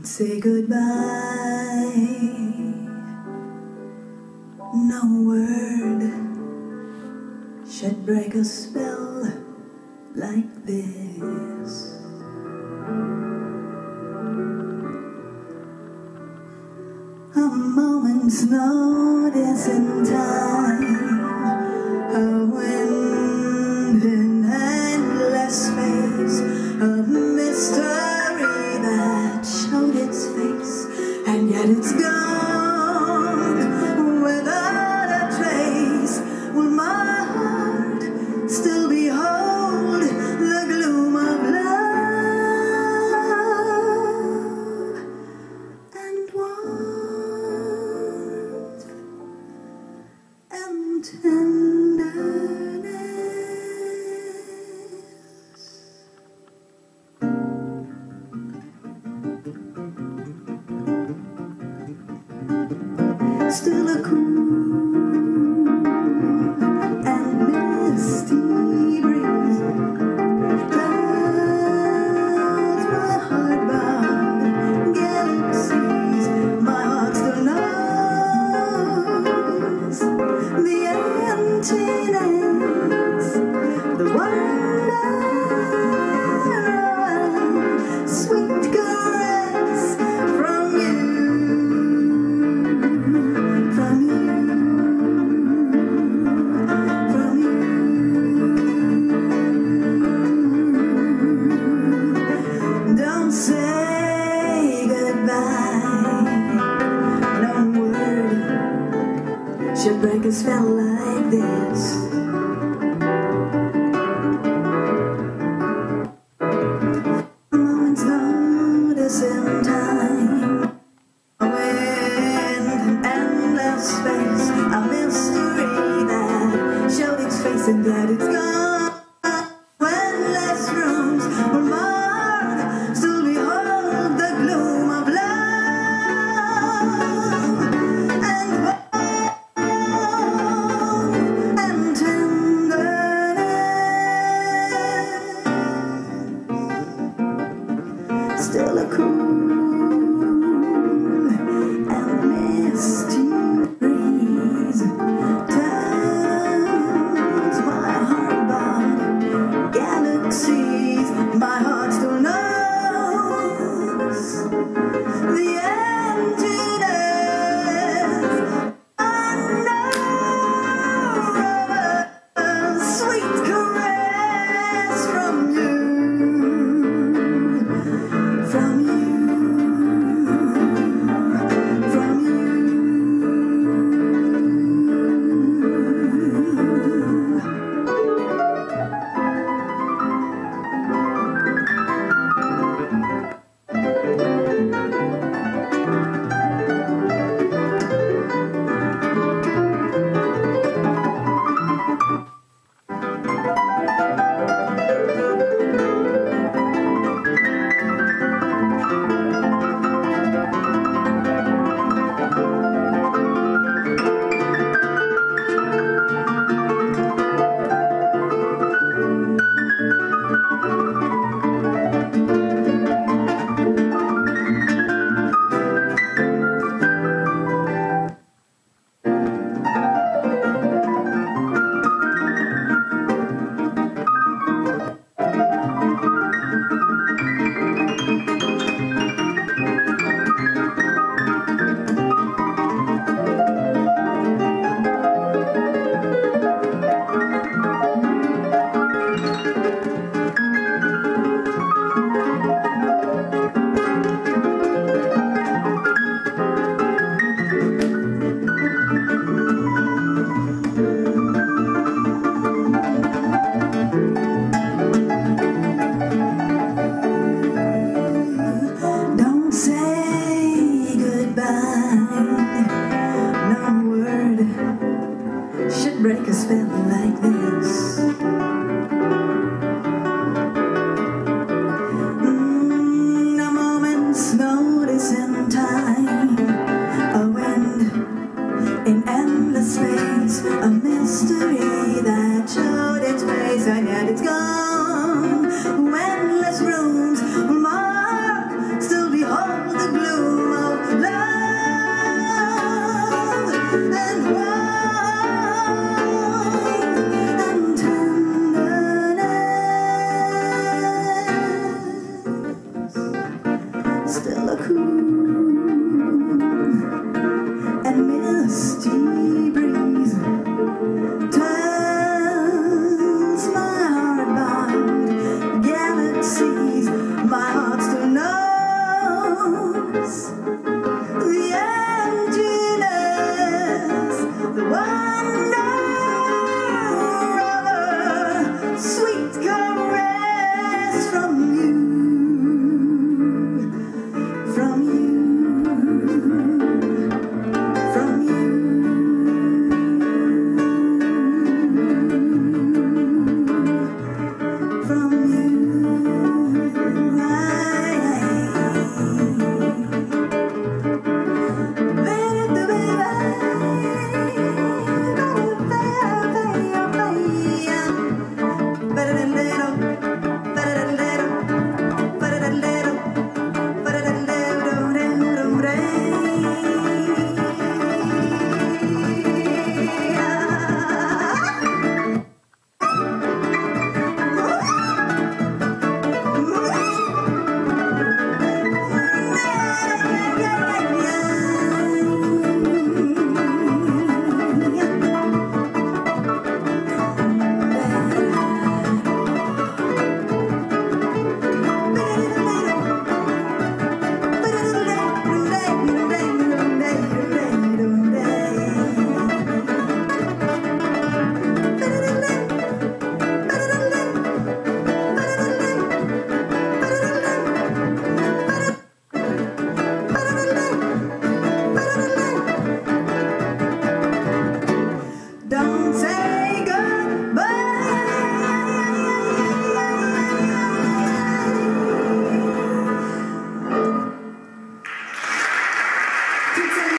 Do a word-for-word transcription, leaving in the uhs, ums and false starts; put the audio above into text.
say goodbye. No word should break a spell like this. A moment's notice in time, a wind in endless space, a mystery that showed its face, and yet it's gone without a trace. Will my heart still behold the gloom of love and warmth and tenderness? Still a cool and misty breeze clouds my heart-bound galaxies. My heart still knows the emptiness, the wonder of sweet caress from you. From you, from you. Don't say goodbye. No word should break a spell like this. A moment's notice in time, a wind, an endless space, a mystery that showed its face and that it's gone. Endless rooms where my heart still behold the gloom of love and warmth and tenderness. Still a cool and misty breeze turns my heart-bound galaxies. My heart still knows the emptiness. I know a sweet caress from you, from you, from you. Don't say goodbye. No word should break a spell like this. Mm, a moment's notice in time, a wind in endless space, a mystery that showed its face and yet it's gone. Endless rooms, my heart still behold the glow still a cool